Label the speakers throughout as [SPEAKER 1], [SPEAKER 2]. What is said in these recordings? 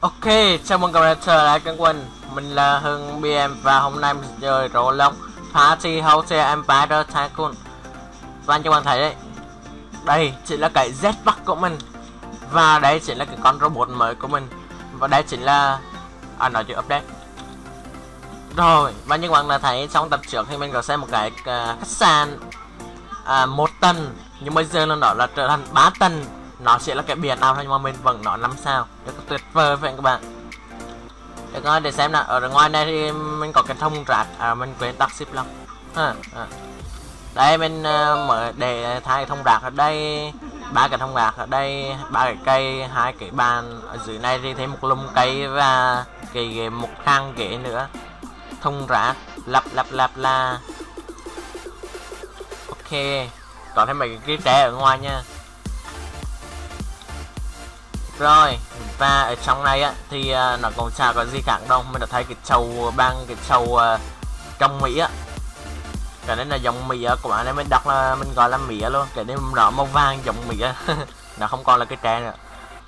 [SPEAKER 1] Ok, chào mừng các bạn trở lại kênh Quân. Mình là Hưng BM và hôm nay mình sẽ chơi Roblox Party Hotel Empire Tycoon. Và như các bạn thấy đấy, đây chính là cái Z-Bug của mình. Và đây chính là cái con robot mới của mình. Và đây chính là... nói chuyện update. Rồi, và như các bạn đã thấy trong tập trước thì mình có xem một cái khách sạn 1 tầng. Nhưng bây giờ nó là trở thành 3 tầng. Nó sẽ là cái biển nào thôi nhưng mà mình vẫn nói 5 sao. Rất là tuyệt vời phải các bạn. Được rồi, để xem nào. Ở ngoài này thì mình có cái thùng rác. Mình quên tắt ship lắm. Đây mình mở để thay thùng rác ở đây, 3 cái thùng rác ở đây, 3 cái cây, 2 cái bàn. Ở dưới này thì thêm một lùm cây và cái một khang ghế nữa. Thùng rác lắp là ok. Có thêm mấy cái tre ở ngoài nha. Rồi, và ở trong này á thì nó cũng chả có gì khác đâu. Mình đã thấy cái chầu băng, cái chầu trong Mỹ á. Cái đấy là dòng mía của bạn ấy, mình đọc là mình gọi là mía luôn. Cái đấy nó màu vàng giống mía. Nó không còn là cái tre nữa.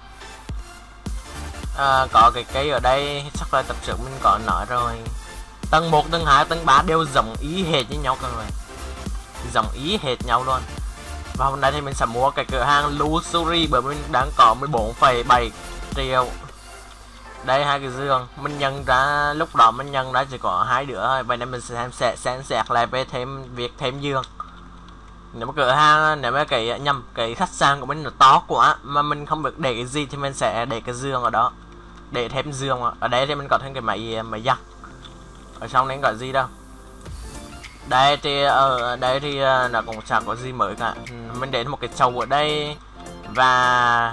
[SPEAKER 1] Có cái cây ở đây chắc là tập trước mình có nói rồi. Tầng 1, tầng 2, tầng 3 đều giống ý hệt với nhau cơ rồi. Giống ý hệt nhau luôn. Và hôm nay thì mình sẽ mua cái cửa hàng Luxury bởi mình đang có 14,7 triệu. Đây hai cái giường, mình nhận ra lúc đó mình nhận ra chỉ có 2 đứa thôi, vậy nên mình sẽ xem xét lại về thêm giường. Nếu mà cửa hàng, nếu mà cái khách sạn của mình nó to quá mà mình không được để cái gì thì mình sẽ để cái giường ở đó, để thêm giường. Ở đây thì mình có thêm cái máy giặt. Ở trong đấy có gì đâu. Đây thì ở đây thì nó cũng chẳng có gì mới cả. Mình đến một cái chầu ở đây và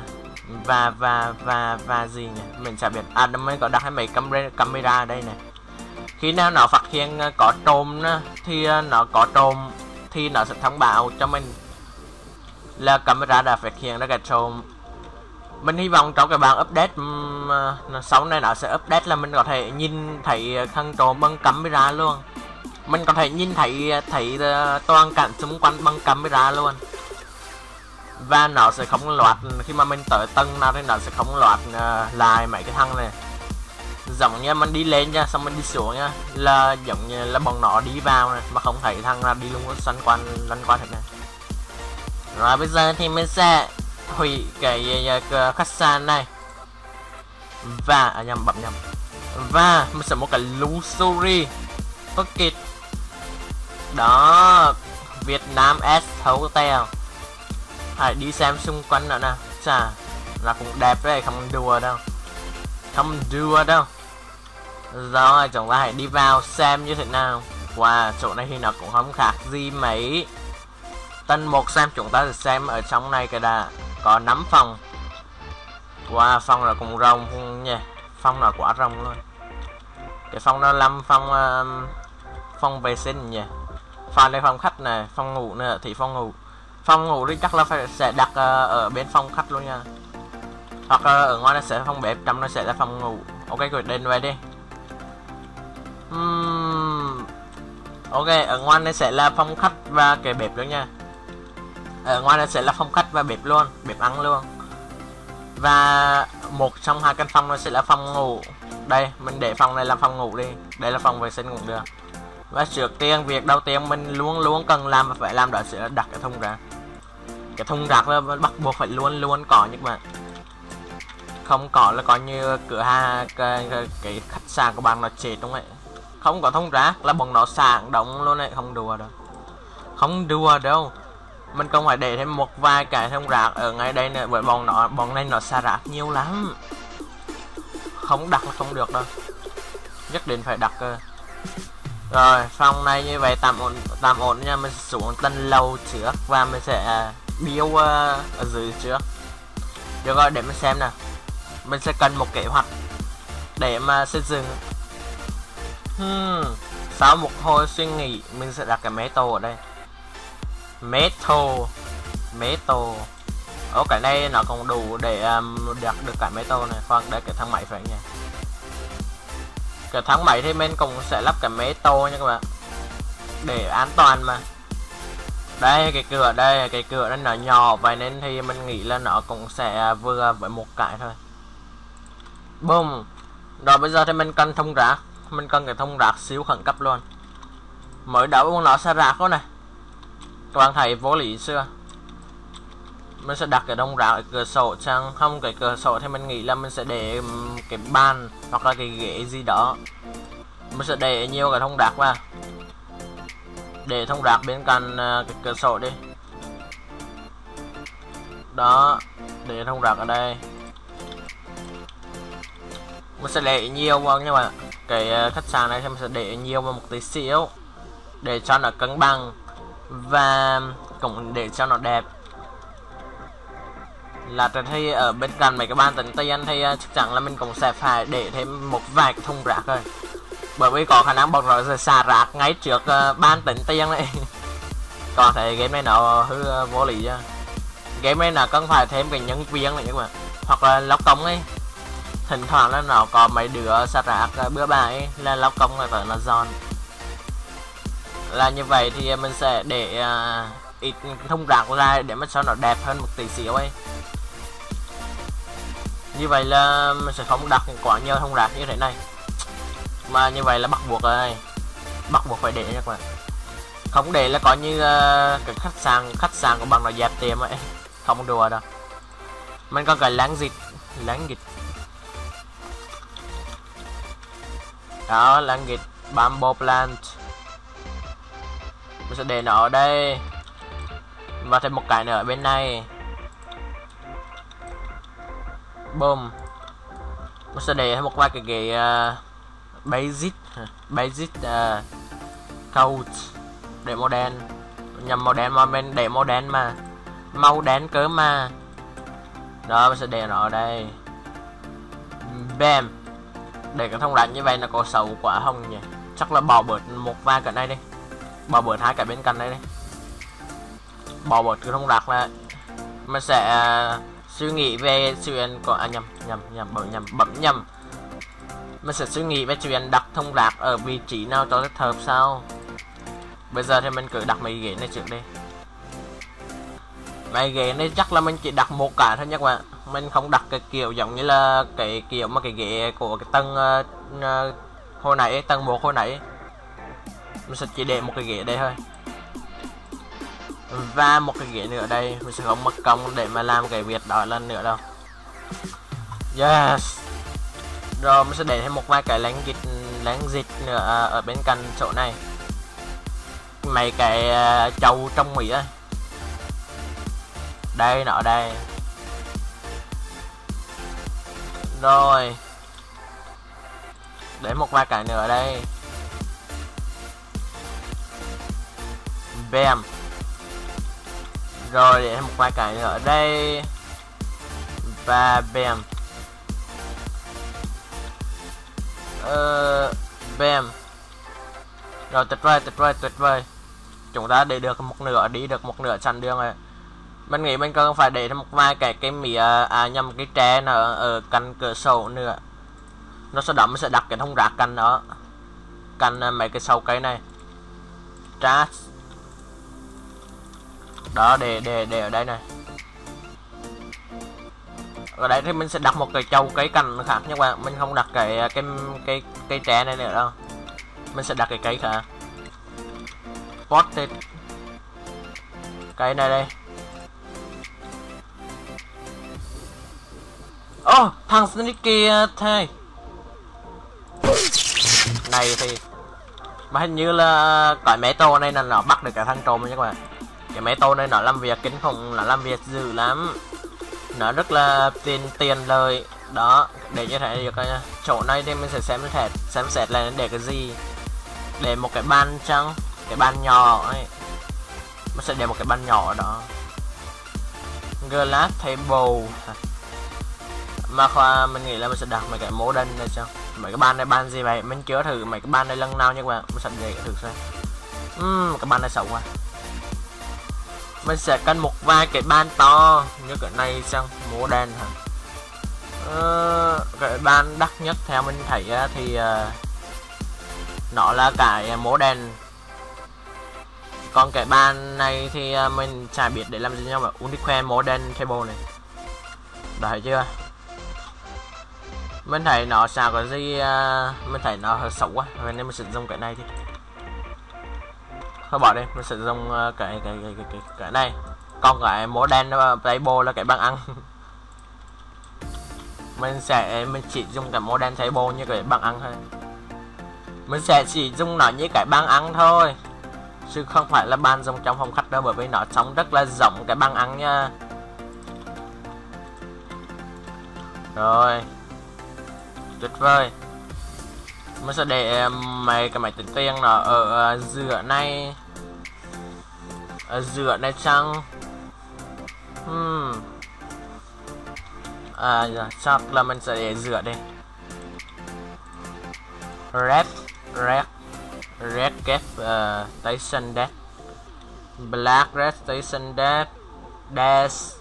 [SPEAKER 1] gì nhỉ, mình chả biết. Mình có đặt hai mấy camera ở đây này. Khi nào nó phát hiện có trộm thì nó sẽ thông báo cho mình là camera đã phát hiện ra cái trộm. Mình hy vọng trong cái bản update sau này nó sẽ update là mình có thể nhìn thấy thằng trộm bằng camera luôn. Mình có thể nhìn thấy toàn cảnh xung quanh bằng camera luôn. Và nó sẽ không loạt khi mà mình tới tầng nào thì nó sẽ không loạt lại mấy cái thằng này. Giống như mình đi lên nha, xong mình đi xuống nha, là giống như là bọn nó đi vào này mà không thấy thằng nào đi luôn xoắn lăn qua thật này. Rồi bây giờ thì mình sẽ hủy cái khách sạn này. Và bấm nhầm. Và mình sẽ một cái Luxury Pocket. Đó, Việt Nam S Hotel. Hãy đi xem xung quanh nữa nè. Chà, là cũng đẹp đấy, không đùa đâu. Rồi, chúng ta hãy đi vào xem như thế nào. Wow, chỗ này thì nó cũng không khác gì mấy. Tầng 1 xem, chúng ta sẽ xem ở trong này cái đã. Có 5 phòng. Wow, phòng là cũng rộng nha. Phòng là quá rộng luôn. Cái phòng đó 5 phòng vệ sinh nhỉ. Phòng đây phòng khách này, phòng ngủ nữa thì phòng ngủ thì chắc là sẽ đặt ở bên phòng khách luôn nha. Hoặc ở ngoài nó sẽ phòng bếp, trong nó sẽ là phòng ngủ. Ok, rồi đến về đi. Ok, ở ngoài này sẽ là phòng khách và cái bếp luôn nha. Ở ngoài này sẽ là phòng khách và bếp luôn, bếp ăn luôn. Và một trong 2 căn phòng nó sẽ là phòng ngủ. Đây, mình để phòng này làm phòng ngủ đi. Đây là phòng vệ sinh cũng được. Và trước tiên, việc đầu tiên mình luôn cần làm và phải làm đó sẽ là đặt cái thùng rác. Cái thùng rác là bắt buộc phải luôn có nhưng mà không có là coi như cửa hàng cái khách sạn của bạn nó chết đúng không ạ. Không có thùng rác là bọn nó sảng động luôn đấy, không đùa đâu. Mình không phải để thêm một vài cái thùng rác ở ngay đây nữa, bởi bọn này nó xả rác nhiều lắm. Không đặt là không được đâu, nhất định phải đặt cơ. Rồi, phòng này như vậy tạm ổn nha. Mình xuống tầng lầu trước và mình sẽ build ở dưới trước. Được rồi, để mình xem nè. Mình sẽ cần một kế hoạch để mà xây dựng. Sau một hồi suy nghĩ, mình sẽ đặt cái metal ở đây. Metal. Cái này nó cũng đủ để đặt được cái metal này. Khoan, đây cái thang máy phải nha. Cái thang máy thì mình cũng sẽ lắp cái metal nha các bạn, để an toàn mà. Đây cái cửa nó nhỏ vậy nên thì mình nghĩ là nó cũng sẽ vừa với một cái thôi. Boom. Rồi bây giờ thì mình cần thùng rác. Mình cần cái thùng rác siêu khẩn cấp luôn. Mới đấu con nó xa rác đó này. Các bạn thấy vô lý chưa? Mình sẽ đặt cái thùng rác ở cửa sổ chăng? Không, cái cửa sổ thì mình nghĩ là mình sẽ để cái bàn hoặc là cái ghế gì đó. Mình sẽ để nhiều cái thùng rác vào. Để thùng rác bên cạnh cái cửa sổ đi. Đó, để thùng rác ở đây. Mình sẽ để nhiều vào, nhưng mà cái khách sạn này thì mình sẽ để nhiều vào một tí xíu để cho nó cân bằng và cũng để cho nó đẹp. Là thì ở bên cạnh mấy cái bàn tính tiền thì chắc chắn là mình cũng sẽ phải để thêm một vài cái thùng rác rồi, bởi vì có khả năng bọc rồi xả rác ngay trước bàn tính tiền này. Còn thấy game này nó hư vô lý chứ. Game này là cần phải thêm cái nhân viên này, nhưng mà hoặc là lóc công ấy, thỉnh thoảng là nó có mấy đứa xả rác bữa bãi là lóc công là phải là giòn. Là như vậy thì mình sẽ để ít thùng rác ra để mà cho nó đẹp hơn một tí xíu ấy. Như vậy là mình sẽ không đặt quá nhiều thùng rác như thế này, mà như vậy là bắt buộc rồi, bắt buộc phải để nha các bạn. Không để là có như cái khách sạn của bạn nó dẹp tiệm ấy, không đùa đâu. Mình có cái láng dịch đó, láng dịch bamboo plant. Mình sẽ để nó ở đây và thêm một cái nữa ở bên này. Boom. Mình sẽ để một vài cái ghế basic couch để màu đen, nhằm màu đen mà mình để màu đen cỡ mà. Đó, mình sẽ để nó ở đây. Bam. Để cái thông rãnh như vậy là có xấu quá không nhỉ? Chắc là bỏ bớt một vài cái này đi, bỏ bớt hai cái bên cạnh đây đi, bỏ bớt cái thông rác là mình sẽ suy nghĩ về chuyện của bấm nhầm. Mình sẽ suy nghĩ về chuyện đặt thùng rác ở vị trí nào cho thích hợp sao. Bây giờ thì mình cứ đặt mấy ghế này trước đi. Mấy ghế này chắc là mình chỉ đặt một cái thôi nha các bạn. Mình không đặt cái kiểu giống như là cái kiểu mà cái ghế của cái tầng hồi nãy, tầng 1 hồi nãy. Mình sẽ chỉ để một cái ghế đây thôi, và một cái ghế nữa ở đây. Mình sẽ không mất công để mà làm cái việc đó lần nữa đâu. Yes. Rồi mình sẽ để thêm một vài cái láng dịch nữa ở bên cạnh chỗ này. Mấy cái trâu trong Mỹ á. Đây, nó ở đây. Rồi để một vài cái nữa ở đây. Bam. Rồi để một vài cái nữa ở đây. Và bam. Bam. Rồi tuyệt vời. Chúng ta để được một nửa, đi được một nửa chặn đường rồi. Mình nghĩ mình cần phải để một vài cái mía nhầm cái tre nó ở cạnh cửa sổ nữa. Nó sau đó mình sẽ đặt cái thùng rác cạnh đó, cạnh mấy cái sâu cây này. Trash. Đó, để ở đây này. Ở đây thì mình sẽ đặt một cái chậu cây cành khác nha các bạn. Mình không đặt cái tre này nữa đâu. Mình sẽ đặt cái cây khác. Potted. Cây này đây. Thằng Sneaky thay. Này thì mà hình như là cái máy tô này là nó bắt được cả thằng trộm nha các bạn. Cái máy tô này nó làm việc kinh khủng, nó làm việc dữ lắm, nó rất là tiền lời đó. Để như thế được nha. Chỗ này thì mình sẽ xem xét là để cái gì. Để một cái bàn chăng, cái bàn nhỏ ấy. Mình sẽ để một cái bàn nhỏ đó. Glass table. Mà khoa mình nghĩ là mình sẽ đặt mấy cái modern này sao. Mấy cái bàn này bàn gì vậy? Mình chưa thử mấy cái bàn này lần nào nha các bạn. Mình sẽ để thử xem. Cái bàn này xấu quá. Mình sẽ cần một vài cái bàn to như cái này sao, modern hả? Cái bàn đắt nhất theo mình thấy thì nó là cái modern. Còn cái bàn này thì mình chả biết để làm gì nhau mà Unique Modern Table này. Đấy chưa? Mình thấy nó sao có gì mình thấy nó hơi xấu quá, vậy nên mình sử dụng cái này đi. Thôi bỏ đi, mình sử dụng cái này. Còn cái modern table là cái băng ăn. mình chỉ dùng cái modern table như cái băng ăn thôi. Mình sẽ chỉ dùng nó như cái băng ăn thôi, chứ không phải là bàn dùng trong phòng khách đâu, bởi vì nó trông rất là giống cái băng ăn nha. Rồi, tuyệt vời. Mình sẽ để cái máy tính tiền nó ở giữa này, ở giữa này chăng? Chắc là mình sẽ để giữa đây. Red cap station deck, black red station deck dash.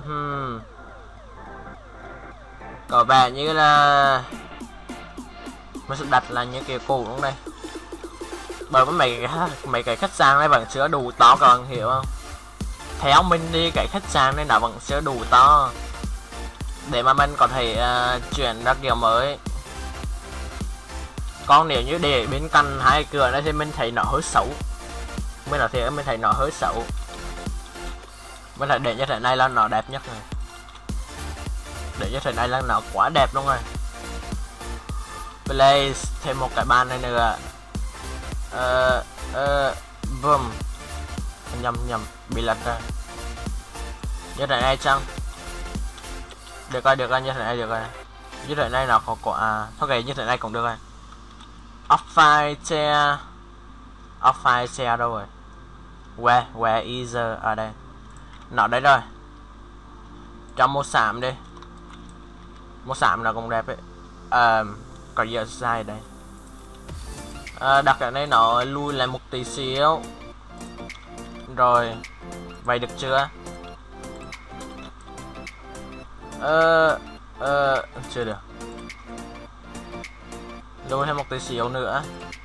[SPEAKER 1] Có vẻ như là mình sẽ đặt là như kiểu cũ đúng đây, bởi vì mấy cái khách sạn này vẫn chưa đủ to, các bạn hiểu không? Theo mình đi cái khách sạn này nó vẫn chưa đủ to để mà mình có thể chuyển ra kiểu mới. Còn nếu như để bên cạnh hai cửa này thì mình thấy nó hơi xấu. Mình nói thiệt, mình thấy nó hơi xấu. Mình thấy để như thế này là nó đẹp nhất rồi. Để như thế này là nó quá đẹp luôn rồi. Place thêm một cái bàn này nữa. Boom. Nhầm bị lật ra. Như thế này chăng? Được rồi, như thế này được rồi. Như thế này nó có thôi như thế này cũng được rồi. Off-file chair đâu rồi? Where is ở đây. Nó đấy rồi. Cho màu xám đi. Màu xám là cũng đẹp ấy. Có gì ở sai đây. Đặt cái này nó lui lại một tí xíu. Rồi. Vậy được chưa? Chưa được. Lùi thêm một tí xíu nữa.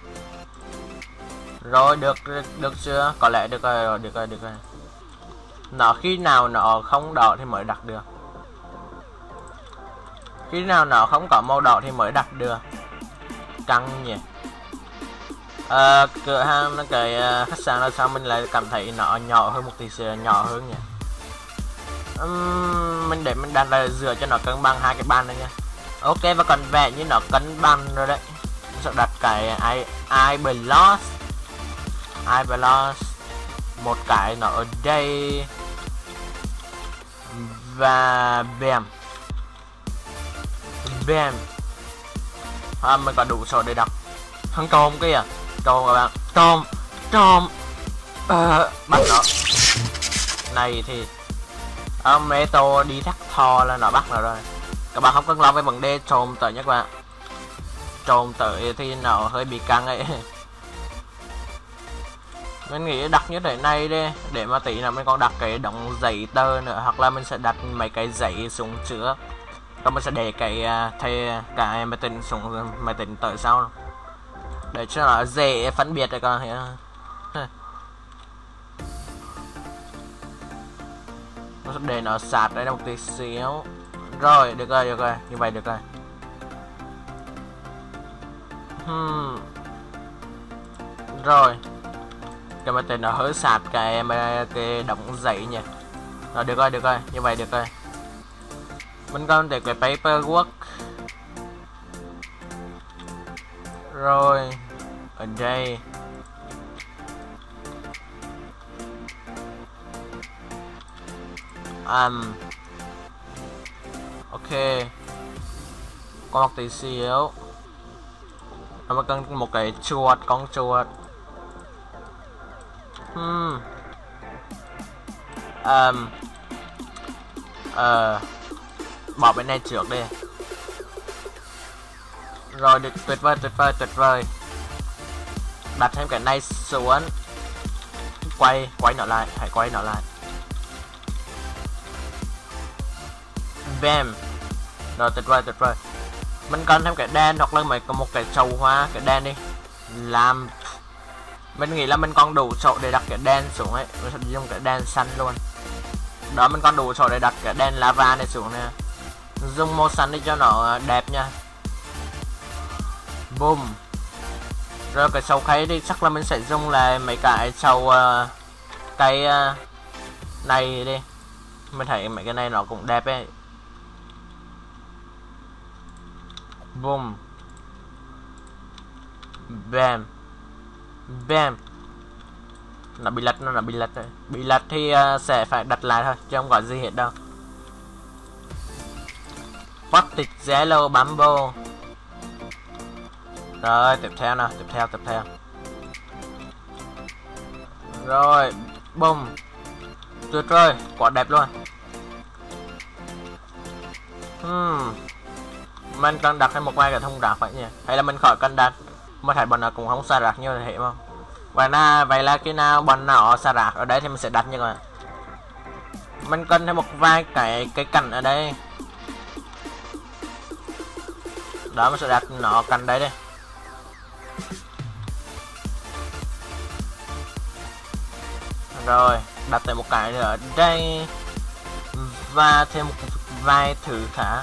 [SPEAKER 1] Rồi được chưa? Có lẽ được rồi, được rồi. Nó khi nào nó không đỏ thì mới đặt được. Khi nào nó không có màu đỏ thì mới đặt được. Căng nhỉ. Cửa hàng cái khách sạn là sao mình lại cảm thấy nó nhỏ hơn một tí xíu, nhỏ hơn nhỉ. Mình để mình đặt là dựa cho nó cân bằng hai cái bàn này nha. Ok, và còn vẻ như nó cân bằng rồi đấy. Mình sẽ đặt cái iBloss một cái nó ở đây và bam. Mình có đủ số để đặt. Thằng tôm kìa, tôm các bạn, tôm bắt nó này thì Meto đi thắt thò là nó bắt nó rồi. Các bạn không cần lo về vấn đề trộm tới nhé các bạn. Trộm tới thì nó hơi bị căng ấy. Mình nghĩ đặt như thế này đi, để mà tí nào mình còn đặt cái đống giấy tờ nữa, hoặc là mình sẽ đặt mấy cái giấy xuống trước. Rồi mình sẽ để cái máy tính xuống máy tính tới sau để cho nó dễ phân biệt được con hiểu. Mình sẽ để nó sát đây một tí xíu. Rồi, được rồi, như vậy được rồi. Rồi. Cái máy tính nó hơi sát cái đống giấy nhỉ. Rồi được rồi, như vậy được rồi. Mình còn để cái paperwork. Rồi, ở đây. Ok. Có một tí xíu. Nó cần một cái chuột, con chuột. Bỏ bên này trước đi. Rồi, được, tuyệt vời. Đặt thêm cái này xuống. Quay nó lại, hãy quay nó lại. Bam. Rồi, tuyệt vời. Mình cần thêm cái đèn hoặc là một cái chậu hoa, cái đèn đi. Làm mình nghĩ là mình còn đủ chỗ để đặt cái đèn xuống ấy. Mình sẽ dùng cái đèn xanh luôn. Đó, mình còn đủ chỗ để đặt cái đèn lava này xuống nè. Dùng màu xanh đi cho nó đẹp nha. Boom. Rồi cái sầu khay đi chắc là mình sẽ dùng lại mấy cái sầu cái này đi. Mình thấy mấy cái này nó cũng đẹp ấy. Boom. Bam. Bam. Nó bị lật, nó bị lật rồi. Bị lật thì sẽ phải đặt lại thôi, chứ không có gì hết đâu. Potted Yellow Bamboo. Rồi, tiếp theo nào, tiếp theo. Rồi, boom. Tuyệt vời, quá đẹp luôn. Mình cần đặt thêm một vài cái thùng rác vậy nhỉ? Hay là mình khỏi cần đặt? Mà thấy bọn nó cũng không xả rác như thế mà. Vậy là khi nào bọn nó xả rác ở đây thì mình sẽ đặt như vậy. Mình cần thêm một vài cái cành ở đây. Đó, mình sẽ đặt nó cành đấy đi. Rồi, đặt thêm một cái nữa ở đây. Và thêm một vài thứ khác.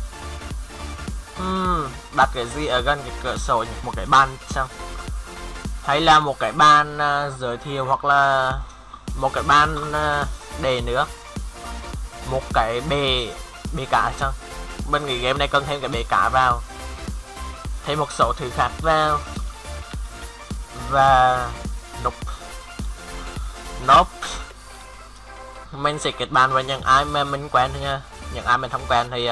[SPEAKER 1] Đặt cái gì ở gần cái cửa sổ nhỉ? Một cái bàn xong. Hay là một cái bàn giới thiệu, hoặc là một cái bàn đề nữa. Một cái bể cá xong. Mình nghĩ game này cần thêm cái bể cá vào. Thêm một số thứ khác vào. Và nope. Mình sẽ kết bạn với những ai mà mình quen thôi nha. Những ai mình không quen thì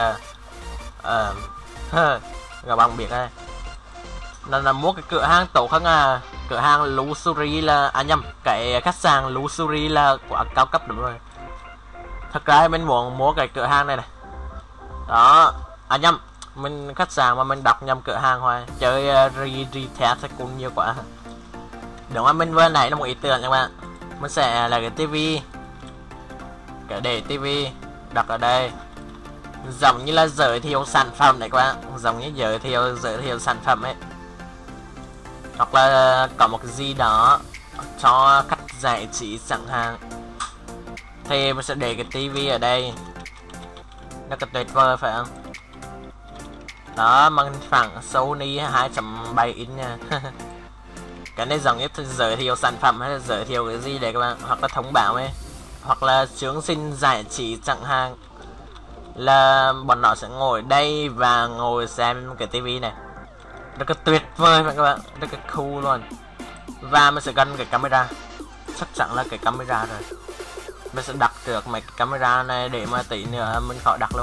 [SPEAKER 1] các bạn biết đây. Nên là mua cái cửa hàng tổ không à. Cửa hàng Luxury là nhầm, cái khách sạn Luxury là quá cao cấp, đúng rồi. Thật ra mình muốn mua cái cửa hàng này này. Đó, nhầm, mình khách sạn mà mình đọc nhầm cửa hàng hoài. Chơi Retail cũng nhiều quá. Đúng rồi, mình vừa nãy là một ý tưởng các bạn. Mình sẽ là cái tivi, cái để tivi đặt ở đây, giống như là giới thiệu sản phẩm này các bạn, giống như giới thiệu sản phẩm ấy, hoặc là có một cái gì đó cho khách giải trí chẳng hạn, thì mình sẽ để cái tivi ở đây. Nó thật tuyệt vời phải không? Đó, màn phẳng Sony 2.7 inch nha. Cái này giống như giới thiệu sản phẩm hay là giới thiệu cái gì để các bạn, hoặc là thông báo ấy, hoặc là chương trình giải trí chẳng hạn, là bọn nó sẽ ngồi đây và ngồi xem cái tivi này. Rất là tuyệt vời các bạn, rất là cool luôn. Và mình sẽ gắn cái camera, chắc chắn là cái camera rồi. Mình sẽ đặt được mấy cái camera này để mà tí nữa mình khỏi đặt luôn.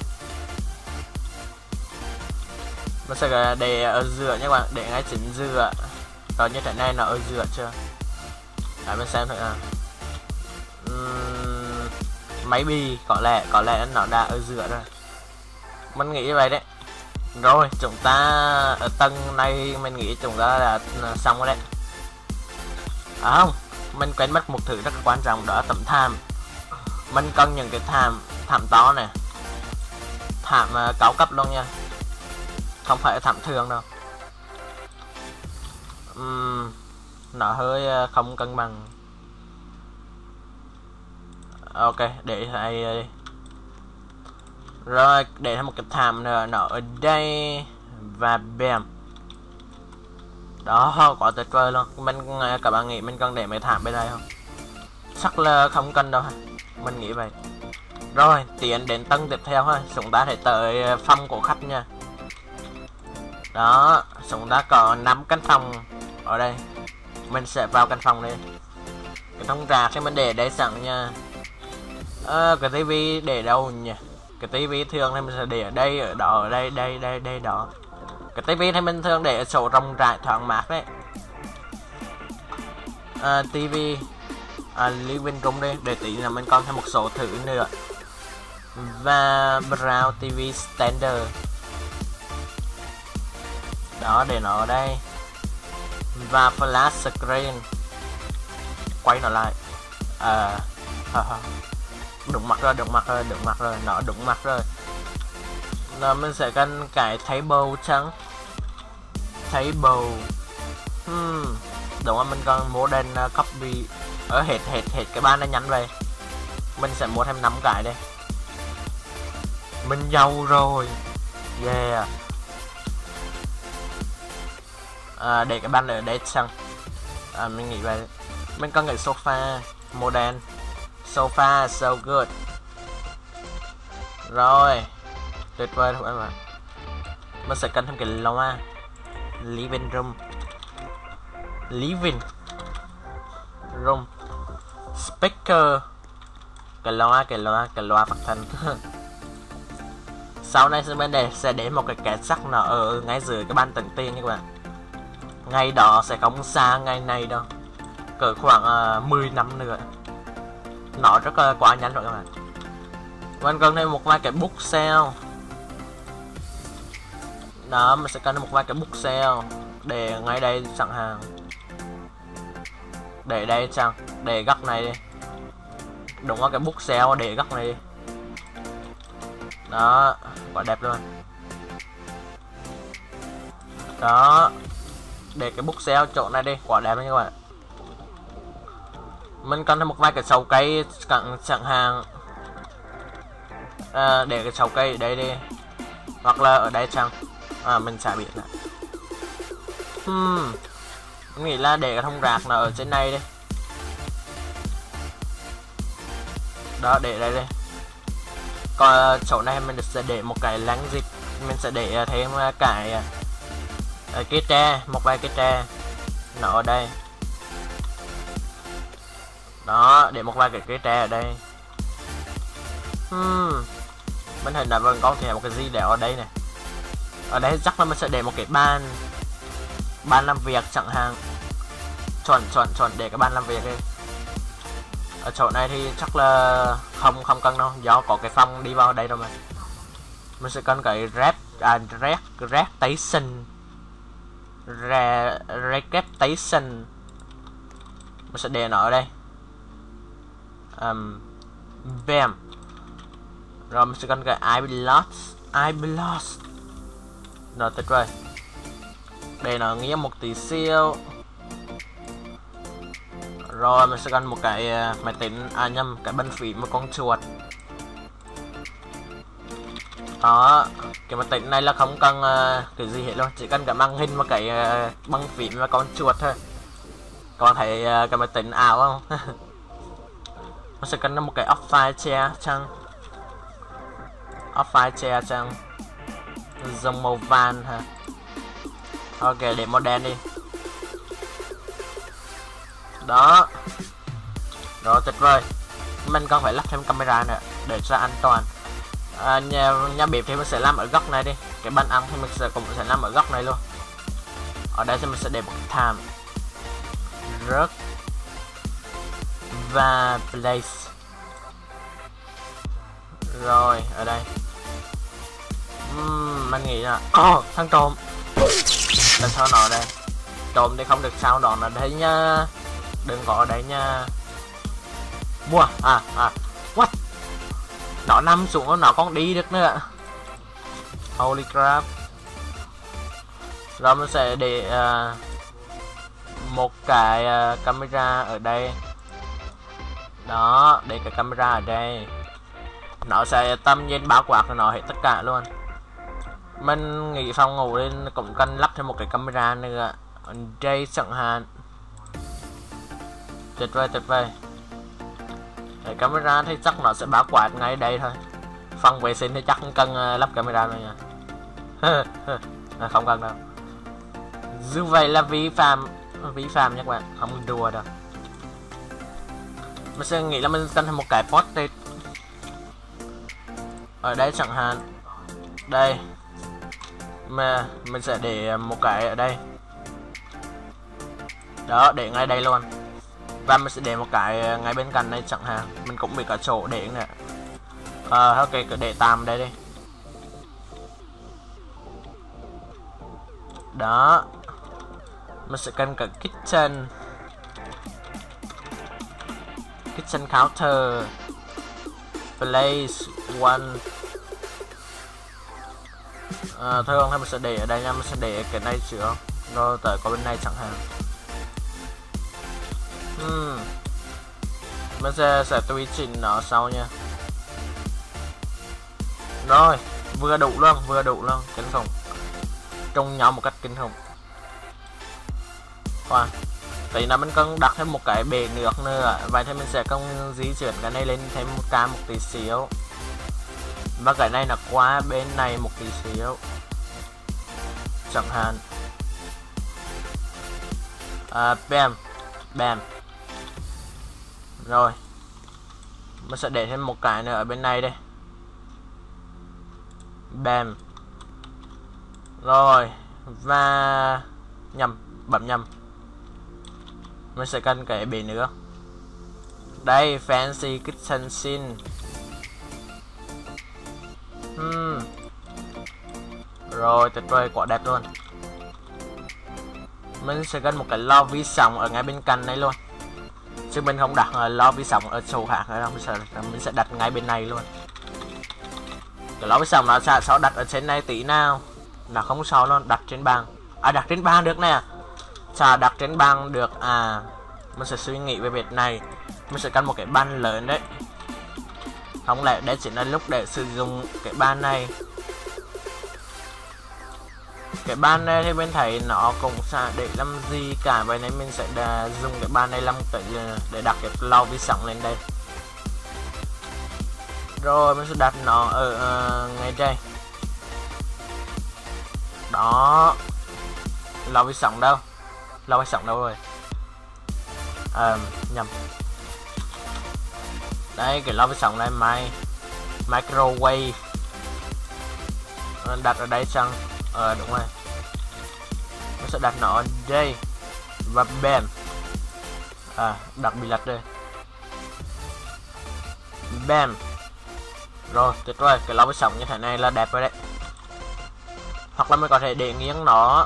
[SPEAKER 1] Mình sẽ để ở giữa nha các bạn, để ngay chính giữa. Rồi như thế này nó ở giữa chưa? Để mình xem thử nào. Maybe có lẽ nó đã ở giữa rồi. Mình nghĩ như vậy đấy. Rồi chúng ta ở tầng này mình nghĩ chúng ta là xong rồi đấy. Không, mình quên mất một thứ rất quan trọng, đó là tấm thảm. Mình cần những cái thảm to này, thảm cao cấp luôn nha, không phải thảm thường đâu. Nó hơi không cân bằng. Ok, để đây đi. Rồi, để thêm một cái thảm nữa, nó ở đây. Và bam. Đó, quá tuyệt vời luôn. Các bạn nghĩ mình cần để mấy thảm bên đây không? Chắc là không cần đâu. Mình nghĩ vậy. Rồi, tiến đến tầng tiếp theo ha. Chúng ta sẽ tới phòng của khách nha. Đó, chúng ta có 5 căn phòng ở đây. Mình sẽ vào căn phòng đây. Cái thùng rác thì mình để đây sẵn nha. Cái tivi để đâu nhỉ? Cái tivi thường thì mình sẽ để ở đây, ở đó, ở đây, đây, đó. Cái tivi thì mình thường để ở chỗ rộng rãi thoáng mát đấy. Tivi living room đi, để tí là mình còn thêm một số thứ nữa. Và Brown TV Standard. Đó, để nó ở đây. Và flash screen, quay nó lại. Đụng mặt rồi, nó đụng mặt rồi. Rồi mình sẽ cần cái table trắng. Table. Đúng rồi, mình còn modern copy. Ở hết cái bàn này nhắn về. Mình sẽ mua thêm 5 cái đây. Mình giàu rồi. Yeah. để cái bàn ở đây chăng? Mình nghĩ vậy. Mình có cái sofa modern. Sofa so good. Rồi, tuyệt vời thôi em ạ. Mình sẽ cần thêm cái loa. Living room. Living room. Speaker. Cái loa phát thanh. Sau này sẽ để một cái kẹt sắt nó ở ngay dưới cái bàn tận tiền nha các bạn. Ngày đó sẽ không xa ngày này đâu, cỡ khoảng 10 năm nữa. Nó rất là quá nhanh rồi các bạn. Mình cần thêm một vài cái bookshelf. Đó, mình sẽ cần một vài cái bookshelf để ngay đây chẳng hạn. Để đây chẳng, để góc này đi. Đúng là cái bookshelf để góc này đi. Đó, quá đẹp luôn. Đó, để cái bookshelf chỗ này đi, quá đẹp nha các bạn. Mình cần thêm một vài cái sầu cây chẳng hạn. Để cái sầu cây ở đây đi, hoặc là ở đây chẳng. Mình sẽ biết lại. Mình nghĩ là để cái thông rạc nó ở trên này đi. Đó, để đây đi. Còn chỗ này mình sẽ để một cái láng dịch. Mình sẽ để thêm cái tre, một vài cái tre nó ở đây. Đó, để một vài cái tre ở đây. Mình hình là vẫn có thể một cái gì để ở đây này. Ở đây chắc là mình sẽ để một cái bàn làm việc chẳng hạn. Chuẩn để cái bàn làm việc đi. Ở chỗ này thì chắc là không cần đâu, do có cái phòng đi vào đây rồi mà. Mình sẽ cần cái receptation. Mình sẽ để nó ở đây. Bam. Rồi mình sẽ cần cái I belong. Rồi, tuyệt vời. Để nó nghĩa một tí siêu. Rồi mình sẽ cần một cái máy tính, cái bàn phím một con chuột. Đó, cái máy tính này là không cần cái gì hết luôn, chỉ cần cái màn hình và cái bàn phím và con chuột thôi. Các bạn thấy cái máy tính ảo không? Mình sẽ cần một cái off-file chair chăng. Dòng màu vàng hả? Ok, để màu đen đi. Đó. Rồi, tuyệt vời. Mình còn phải lắp thêm camera nữa để cho an toàn. Nhà bếp thì mình sẽ làm ở góc này đi. Cái bàn ăn thì mình cũng sẽ làm ở góc này luôn. Ở đây thì mình sẽ để một cái thảm, rớt và place. Rồi, ở đây mình nghĩ là thằng trộm. Tại sao nó ở đây? Trộm thì không được sao đó nó đấy nha. Đừng có ở đây nha. Mua what? Nó nằm xuống nó còn đi được nữa. Holy crap. Rồi mình sẽ để một cái camera ở đây. Đó, để cái camera ở đây. Nó sẽ tầm nhìn bao quát của nó hết tất cả luôn. Mình nghĩ phòng ngủ nên cũng cần lắp thêm một cái camera nữa ở đây chẳng hạn. Tuyệt vời. Cái camera thì chắc nó sẽ bao quát ngay đây thôi. Phòng vệ sinh thì chắc không cần lắp camera nữa nha. Không cần đâu. Dù vậy là vi phạm nha các bạn, không đùa đâu. Mình sẽ nghĩ là mình cần thêm một cái portrait ở đây chẳng hạn. Đây mà mình sẽ để một cái ở đây. Đó, để ngay đây luôn. Và mình sẽ để một cái ngay bên cạnh đây chẳng hạn. Mình cũng bị cả chỗ để nè. Ok, cứ để tạm đây đi. Đó. Mình sẽ cần cả kitchen counter, place one. Thường thì mình sẽ để ở đây nha, mình sẽ để cái này trước rồi tới có bên này chẳng hạn. Mình sẽ tùy chỉnh nó sau nha. Rồi, vừa đủ luôn, kinh khủng. Trông nhau một cách kinh khủng. Wow. Tí nữa mình cần đặt thêm một cái bể nước nữa. Vậy thì mình sẽ cần di chuyển cái này lên thêm một ca một tí xíu. Và cái này là qua bên này một tí xíu. Chẳng hạn. Bam. Bam. Rồi. Mình sẽ để thêm một cái nữa ở bên này đây. Bam. Rồi. Và nhầm, bấm nhầm. Mình sẽ cần cái bể nữa. Đây, fancy kitchen scene. Rồi, tuyệt vời, quả đẹp luôn. Mình sẽ cần một cái lò vi sóng ở ngay bên cạnh này luôn. Chứ mình không đặt lò vi sóng ở chỗ khác nữa đâu. Mình sẽ đặt ngay bên này luôn. Cái lò vi sóng nó sẽ đặt ở trên này tí nào. Là không sao luôn, đặt trên bàn. Đặt trên bàn được nè. Chà, đặt trên bàn được. Mình sẽ suy nghĩ về việc này. Mình sẽ cần một cái bàn lớn đấy. Không lẽ đây chỉ là lúc để sử dụng cái bàn này. Cái bàn này thì mình thấy nó cũng sẽ để làm gì cả. Vậy nên mình sẽ dùng cái bàn này làm cái để đặt cái lò vi sóng lên đây. Rồi mình sẽ đặt nó ở ngay đây. Đó. Lò vi sóng đâu? Lò vi sóng đâu rồi? Nhầm. Đây, cái lò vi sóng này microwave. Đặt ở đây chăng? Đúng rồi. Mình sẽ đặt nó ở đây. Và bam. Đặt bị lật đây. Bam. Rồi, tuyệt vời. Cái lò vi sóng như thế này là đẹp rồi đấy. Hoặc là mình có thể để nghiêng nó.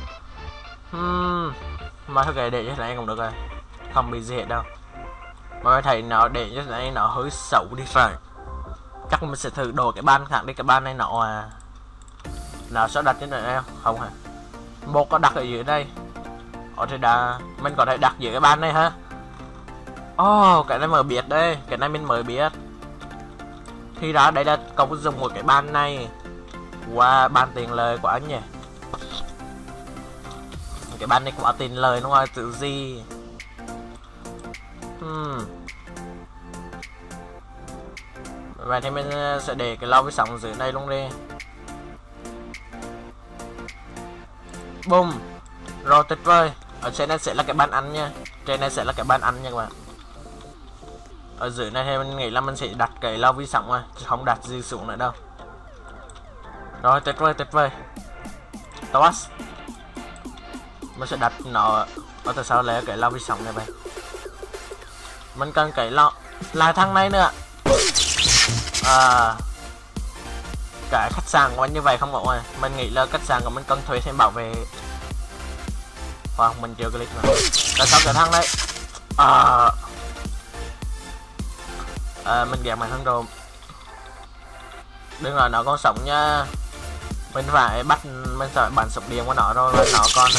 [SPEAKER 1] Mà thôi cái để như thế này cũng được rồi. Không bị gì hết đâu. Mà mình thấy nó để như thế này nó hơi xấu đi phải. Chắc mình sẽ thử đổi cái bàn khác đi. Cái bàn này nó sẽ đặt như thế này không hả? Một có đặt ở dưới đây. Thì mình có thể đặt dưới cái bàn này hả? Cái này mới biết đây. Cái này mình mới biết. Thì đó, đây là công dụng của cái bàn này. Wow, bàn tiền lời của anh nhỉ. Cái bàn này cũng có tiền lời đúng không? Tự gì. Vậy thì mình sẽ để cái lò vi sóng dưới này luôn đi. Boom. Rồi, tuyệt vời. Ở trên này sẽ là cái bàn ăn nha. Trên này sẽ là cái bàn ăn nha các bạn. Ở dưới này thì mình nghĩ là mình sẽ đặt cái lò vi sóng chứ không đặt gì xuống nữa đâu. Rồi, tuyệt vời, tuyệt vời. Toast. Mình sẽ đặt nó ở tại sao lấy cái lò vi sóng này vậy? Mình cần cái lò lại thằng này nữa. Cái khách sạn của mình như vậy không ổn rồi. Mình nghĩ là khách sạn của mình cần thuê thêm bảo vệ. Mình chưa click nữa. Tại sao cái thằng này mình ghét màn thằng đồ. Đừng rồi, nó còn sống nha. Mình phải bắt, mình phải bắn súng điện của nó rồi. Nó còn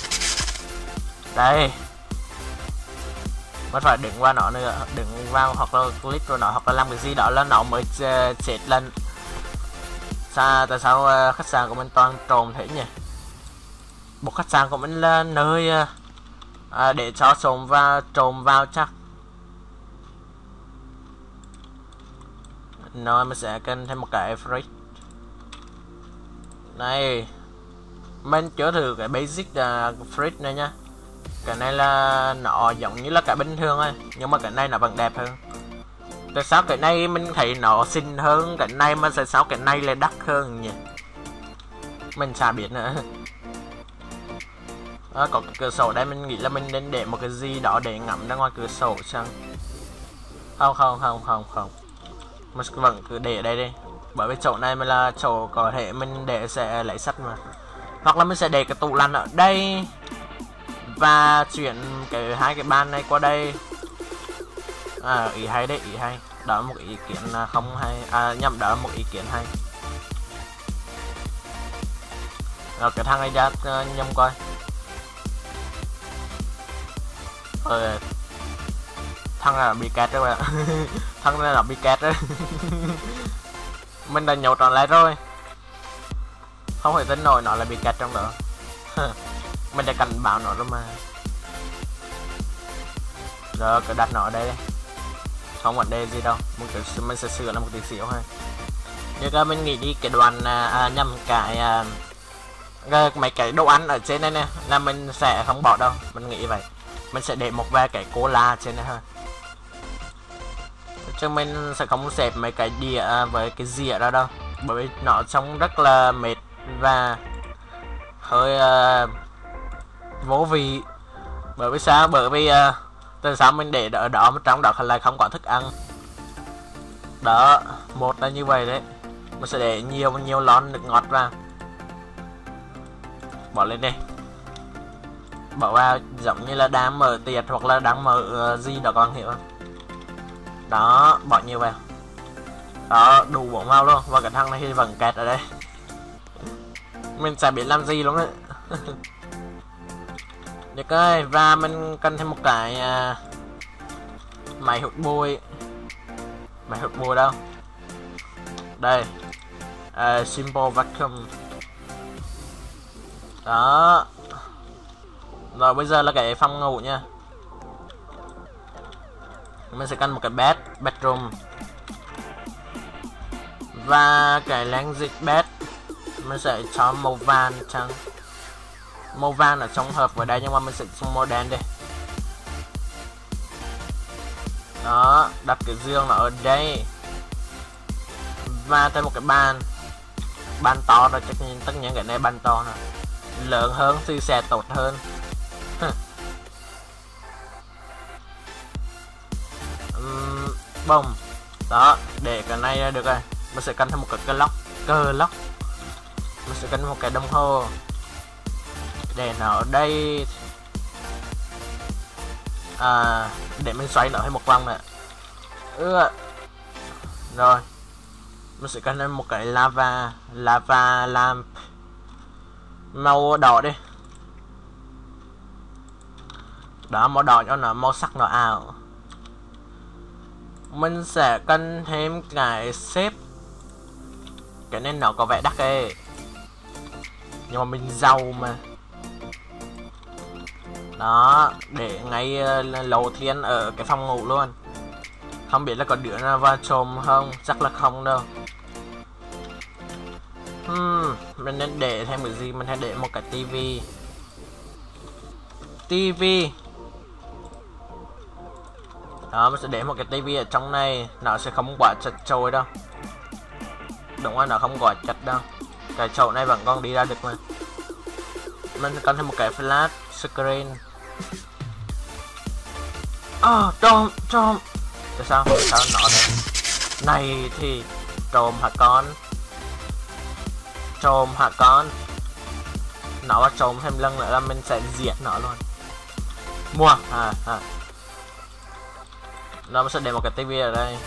[SPEAKER 1] đây. Mình phải đứng qua nó nữa. Đứng vào hoặc là click vào nó. Hoặc là làm cái gì đó là nó mới chết lần. Tại sao khách sạn của mình toàn trộm thế nhỉ? Một khách sạn của mình là nơi để cho trộm vào chắc. Rồi mình sẽ cần thêm một cái fridge. Này, mình chưa thử cái basic fridge này nha. Cái này là nó giống như là cái bình thường thôi, nhưng mà cái này nó vẫn đẹp hơn. Tại sao cái này mình thấy nó xinh hơn cái này mà sao cái này lại đắt hơn nhỉ? Mình chả biết nữa. Có cái cửa sổ đây, mình nghĩ là mình nên để một cái gì đó để ngắm ra ngoài cửa sổ chăng? Không. Mình vẫn cứ để ở đây đi. Bởi vì chỗ này mới là chỗ có thể mình để sẽ lấy sắt mà. Hoặc là mình sẽ để cái tủ lạnh ở đây. Và chuyển hai cái bàn này qua đây. Ý hay đấy, ý hay. Đó là một ý kiến không hay. Nhầm, đó là một ý kiến hay. Rồi cái thằng này ra nhầm coi. Thằng này là bị kẹt rồi bạn. Thằng này là bị kẹt rồi. Mình đã nhổ tròn lại rồi. Không thể tin nổi nó là bị kẹt trong đó. Mình đã cảnh báo nó rồi mà. Rồi cứ đặt nó ở đây đi. Không vấn đề gì đâu, mình sẽ sửa là một tí xíu thôi. Nhưng mình nghĩ đi cái đoạn nhầm cái mấy cái đồ ăn ở trên đây nè là mình sẽ không bỏ đâu, mình nghĩ vậy. Mình sẽ để một vài cái cola trên đây thôi, chứ mình sẽ không xếp mấy cái đĩa với cái dĩa ra đâu, bởi vì nó trông rất là mệt và hơi vô vị. Bởi vì sao? Bởi vì từ sao mình để ở đó mà trong đó lại không có thức ăn đó. Một là như vậy đấy, mình sẽ để nhiều lon nước ngọt ra, bỏ lên đây, bỏ vào giống như là đang mở tiệc hoặc là đang mở gì đó, con hiểu không? Đó, bỏ nhiều vào đó, đủ bỏ vào luôn. Và cái thằng này thì vẫn kẹt ở đây, mình sẽ biết làm gì luôn đấy. Được ơi, và mình cần thêm một cái máy hút bụi. Máy hút bụi đâu? Đây, simple vacuum. Đó. Rồi bây giờ là cái phòng ngủ nha. Mình sẽ cần một cái bedroom. Và cái language bed mình sẽ cho màu vàng trắng. Màu vàng là trong hợp với đây, nhưng mà mình sẽ dùng màu đen đi. Đó, đặt cái giường nó ở đây. Và thêm một cái bàn to rồi, tất nhiên cái này bàn to nữa. Lớn hơn thì sẽ tốt hơn. Bông. Đó, để cái này ra được rồi. Mình sẽ cần thêm một cái cơ lóc. Mình sẽ cần một cái đồng hồ để nó ở đây. Để mình xoay nó thêm một vòng nữa. Rồi mình sẽ cần thêm một cái lava lamp màu đỏ đi. Đó, màu đỏ cho nó màu sắc nó ảo. Mình sẽ cần thêm cái xếp. Cái nên nó có vẻ đắt ấy, nhưng mà mình giàu mà. Đó, để ngay lầu thiên ở cái phòng ngủ luôn. Không biết là có đứa nào vào trộm không, chắc là không đâu. Mình nên để thêm cái gì? Mình hãy để một cái tivi. Đó, mình sẽ để một cái tivi ở trong này, nó sẽ không quá chật chội đâu. Đúng rồi, nó không quá chật đâu. Cái chỗ này vẫn còn đi ra được mà. Mình cần thêm một cái flat screen. Trộm. Tại sao nó đây? Này thì trộm hả con? Nó mà trộm thêm lần nữa là mình sẽ diệt nó luôn. Mua nó sẽ để một cái tivi ở đây.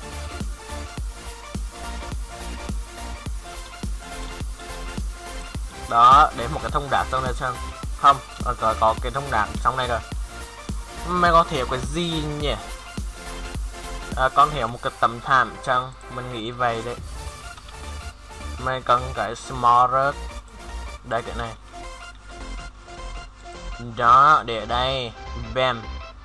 [SPEAKER 1] Đó, để một cái thông đạn trong này xem. Không, có cái thông đạn trong này rồi. Mày có hiểu cái gì nhỉ? Con hiểu một cái tấm thảm chăng? Mình nghĩ vậy đấy. Mày cần cái small rớt. Đây cái này. Đó, để ở đây. Bam.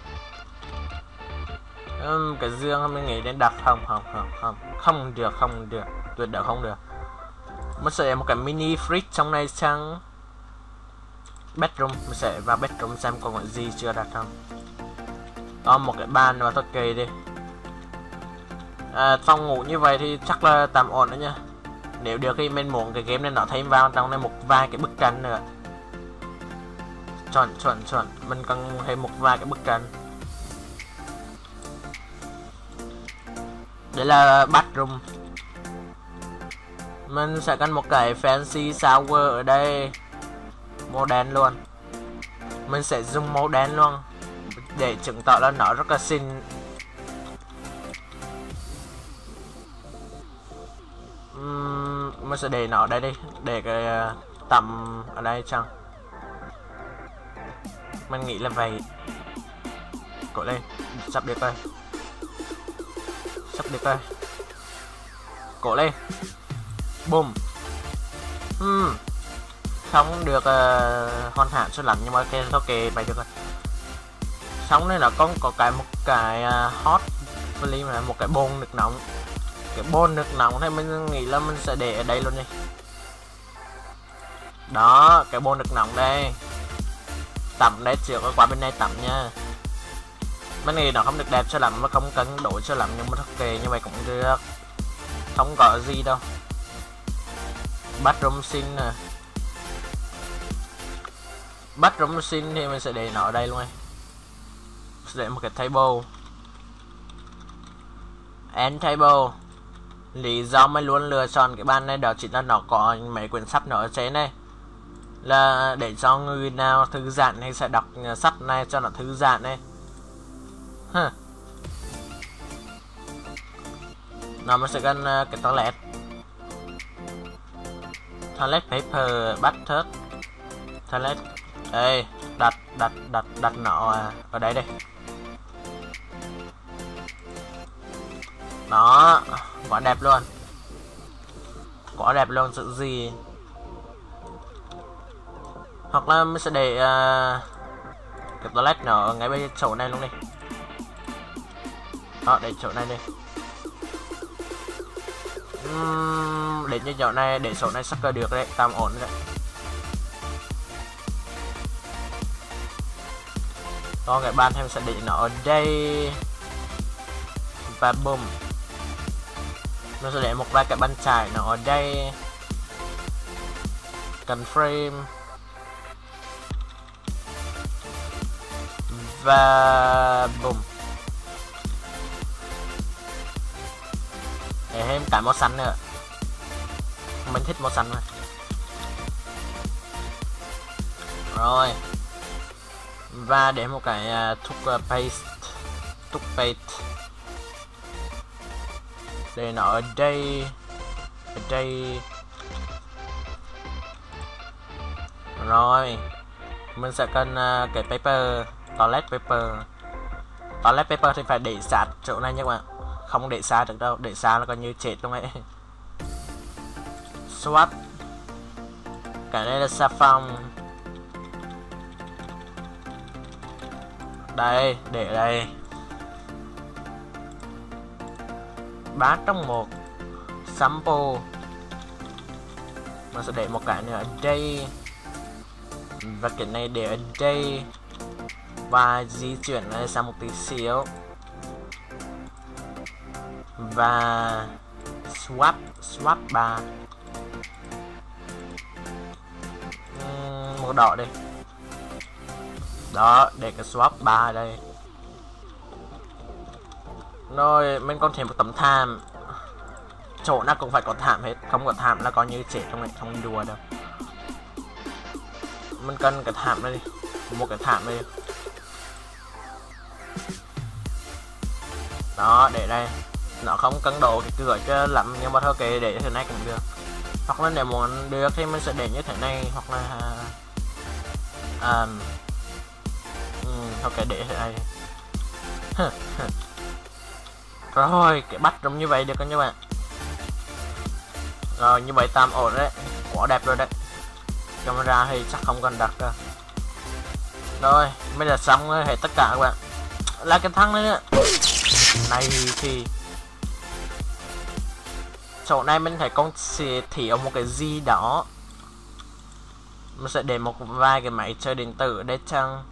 [SPEAKER 1] Cái giường mình nghĩ đến đặt không được. Tuyệt đối không được. Mình sẽ một cái mini fridge trong này chăng? Bedroom, mình sẽ vào bedroom xem còn cái gì chưa đặt không. Đó, một cái bàn và tôi kề đi. Phòng ngủ như vậy thì chắc là tạm ổn đó nha. Nếu được thì mình muốn cái game này nó thêm vào trong này một vài cái bức tranh nữa. Chuẩn. Mình cần thêm một vài cái bức tranh. Đây là bathroom. Mình sẽ cần một cái fancy shower ở đây. Màu đen luôn. Mình sẽ dùng màu đen luôn để chứng tỏ là nó rất là xinh. Mình sẽ để nó ở đây đi. Để cái tầm ở đây chăng? Mình nghĩ là vậy. Cố lên. Sắp được rồi. Cố lên. Boom. Không được hoàn hảo cho lắm, nhưng mà ok, vậy được rồi. Xong đây là có một cái hot flame này, một cái bồn nước nóng. Cái bồn nước nóng thì mình nghĩ là mình sẽ để ở đây luôn đi. Đó, cái bồn nước nóng đây. Tắm đấy trước qua bên này tắm nha. Mình nghĩ nó không được đẹp cho lắm mà không cân đối cho lắm, nhưng mà ok như vậy cũng được. Không có gì đâu. Bathroom sink nè. Bathroom sink thì mình sẽ để nó ở đây luôn này. Sẽ để một cái table. End table. Lý do mình luôn lựa chọn cái bàn này đó chính là nó có mấy quyển sách nó ở trên này, là để cho người nào thư giãn hay sẽ đọc sách này cho nó thư giãn này. Nó mình sẽ cần cái toilet. Toilet paper, butter. Toilet. Ê, đặt nó ở đây đây. Đó, quá đẹp luôn. Quá đẹp luôn, sự gì. Hoặc là mình sẽ để cái toilet nó ở ngay bên chỗ này luôn đi. Đó, để chỗ này đi. Để như chỗ này, để chỗ này chắc là được đấy, tạm ổn đấy. Còn cái bàn em sẽ để nó ở đây. Và boom. Nó sẽ để một vài cái bàn chải nó ở đây. Cần frame. Và boom. Để thêm cả màu xanh nữa. Mình thích màu xanh mà. Rồi. Và để một cái toothpaste. Để nó ở đây. Ở đây. Rồi. Mình sẽ cần cái paper. Toilet paper. Toilet paper thì phải để sát chỗ này nha các bạn. Không để xa được đâu, để xa là coi như chết luôn ấy. Swap. Cái này là xà phòng. Đây, để đây. 3 trong 1. Sample. Mình sẽ để một cái nữa ở đây. Và cái này để ở đây. Và di chuyển này sang một tí xíu. Và swap 3. Màu đỏ đi. Đó, để cái swap 3 ở đây. Rồi mình còn thêm một tấm thảm. Chỗ nào cũng phải có thảm hết, không có thảm là coi như chết trong này, không đùa đâu. Mình cần cái thảm đây đi. Một cái thảm đây. Đó, để đây. Nó không cân độ cái cửa cho lắm, nhưng mà thôi kệ, để thế này cũng được. Hoặc là nếu muốn được thì mình sẽ để như thế này, hoặc là ok, để thế này. Rồi, cái bắt giống như vậy được không các bạn? Rồi, như vậy tạm ổn đấy. Quá đẹp rồi đấy. Camera thì chắc không cần đặt đâu. Rồi, bây giờ xong hết tất cả các bạn. Là cái thằng đấy nữa. Này thì chỗ này mình thấy con sẽ thiếu một cái gì đó. Mình sẽ để một vài cái máy chơi điện tử ở đây chăng.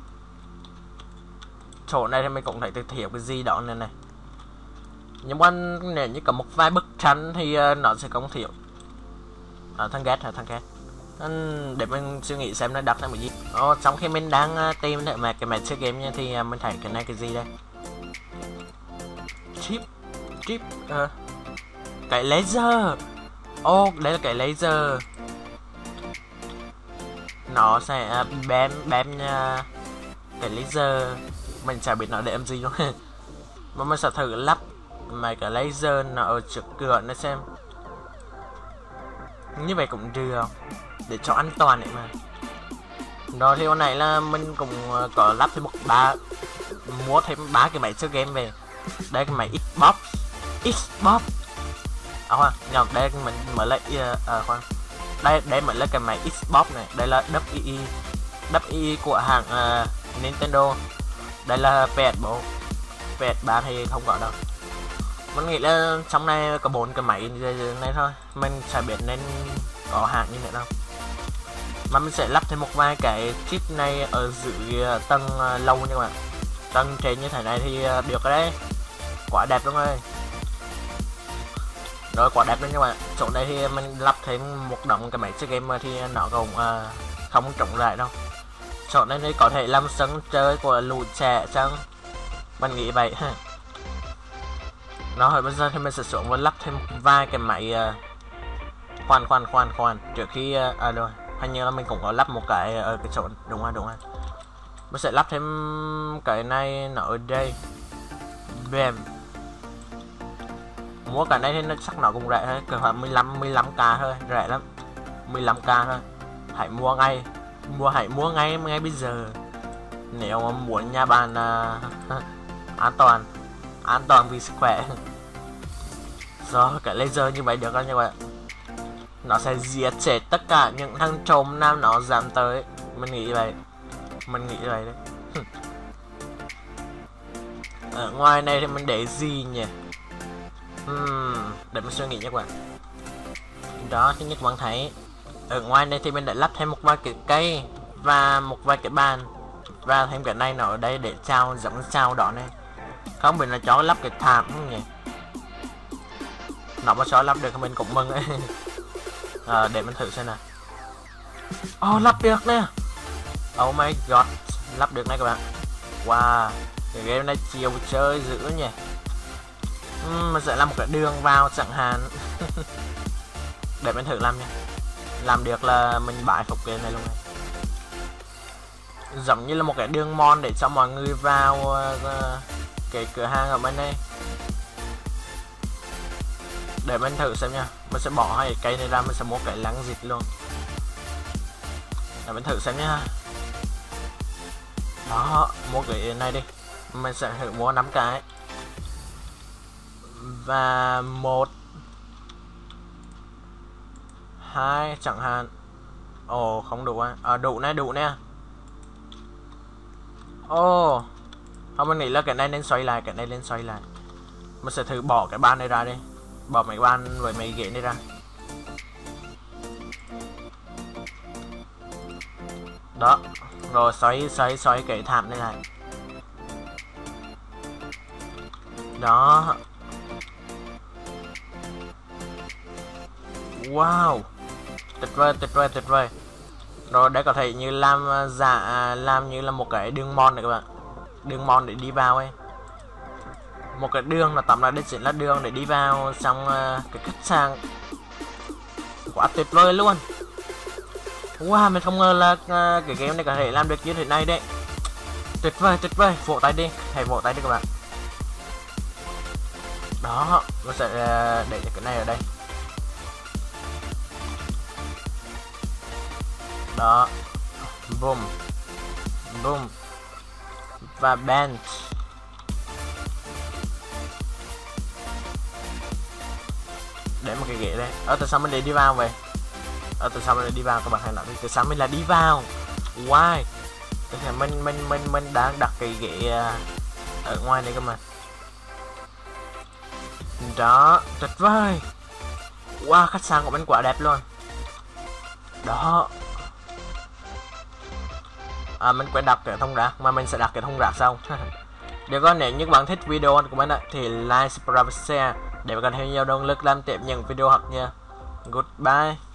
[SPEAKER 1] Chỗ này thì mình cũng thấy thiếu cái gì đó này này. Nhưng mà nếu như có một vài bức tranh thì nó sẽ không thiếu. Thằng ghét hả, thằng ghét. Để mình suy nghĩ xem nó đặt ra cái gì. Trong khi mình đang tìm mà cái máy chơi game nha, thì mình thấy cái này cái gì đây. Chip cái laser. Đây là cái laser. Nó sẽ bém cái laser. Mình chả biết nó để làm gì luôn. Mà mình sẽ thử lắp mấy cái laser nó ở trước cửa nó xem. Như vậy cũng được, để cho an toàn đấy mà. Rồi thì hôm nay là mình cũng có lắp thêm mua thêm 3 cái máy chơi game về. Đây cái máy Xbox. Nhầm, đây mình mở lại khoan. Đây mới là cái máy Xbox này, đây là Wii của hãng Nintendo. Đây là PS4, PS3 thì không có đâu. Mình nghĩ là trong này có 4 cái máy này thôi, mình sẽ biết nên có hạng như thế nào. Mà mình sẽ lắp thêm một vài cái chip này ở dưới tầng lâu nha các bạn. Tầng trên như thế này thì được cái đấy, quá đẹp luôn rồi. Rồi quá đẹp luôn các bạn. Chỗ này thì mình lắp thêm một đống cái máy chơi game thì nó cũng không trọng lại đâu. Chỗ này thì có thể làm sân chơi của lũ trẻ chăng, mình nghĩ vậy. Rồi bây giờ thì mình sẽ xuống và lắp thêm vài cái máy. Khoan trước khi rồi hình như là mình cũng có lắp một cái ở cái chỗ, đúng rồi. Mình sẽ lắp thêm cái này nó ở đây. Bam. Mua cái này thì nó chắc nó cũng rẻ thôi, cỡ khoảng 15k thôi, rẻ lắm. 15k thôi. Hãy mua ngay bây giờ. Nếu mà muốn nhà bạn an toàn vì sức khỏe. Rồi cái laser như vậy được rồi nha các bạn. Nó sẽ giết chết tất cả những thằng trộm nào nó dám tới. Mình nghĩ vậy đấy. Ở ngoài này thì mình để gì nhỉ? Để mình suy nghĩ nha các bạn. Đó, thứ nhất các bạn thấy ở ngoài này thì mình đã lắp thêm một vài cái cây và một vài cái bàn, và thêm cái này nó ở đây để trao, giống trao đó này. Không biết là cháu lắp cái thảm không nhỉ? Nó mà cháu lắp được thì mình cũng mừng ấy. Để mình thử xem nào. Lắp được nè. Oh my god, lắp được này các bạn. Wow, cái game này chiều chơi dữ nhỉ. Mình sẽ làm một cái đường vào chẳng hạn. Để mình thử làm nha. Làm được là mình bãi phục cái này luôn này. Giống như là một cái đường mòn để cho mọi người vào cái cửa hàng ở bên đây. Để mình thử xem nha. Mình sẽ bỏ hai cái cây này ra, mình sẽ mua cái lăng dịch luôn. Để mình thử xem nha. Đó, mua cái này đi. Mình sẽ thử mua 5 cái. Và 1 2 chẳng hạn. Không đủ á. Đủ nè. Không, mình nghĩ là cái này nên xoay lại, Mình sẽ thử bỏ cái bàn này ra đi. Bỏ mấy bàn với mấy ghế này ra. Đó. Rồi xoay cái thảm này lại. Đó. Wow, tuyệt vời. Rồi đây có thể như làm như là một cái đường mòn này các bạn. Đường mòn để đi vào ấy. Một cái đường là tóm lại đây chính là đường để đi vào trong cái khách sạn. Quá tuyệt vời luôn. Wow, mình không ngờ là cái game này có thể làm được như thế này đấy. Tuyệt vời, vỗ tay đi, hãy vỗ tay đi các bạn. Đó, mình sẽ để cái này ở đây. Đó. Boom. Và bench. Để một cái ghế đây. Tại sao mình để đi vào vậy? Tại sao mình lại đi vào, các bạn hãy nói đi. Tại sao mình lại đi vào? Why? Tại sao mình đang đặt cái ghế ở ngoài này cơ mà. Đó, tuyệt vời. Wow, khách sạn của mình quá đẹp luôn. Đó. Mình quên đặt cái thùng rác, mà mình sẽ đặt cái thùng rác sau. Nếu có, nếu như các bạn thích video của mình thì like, subscribe, share để có thêm nhiều động lực làm tiếp những video học nha. Goodbye.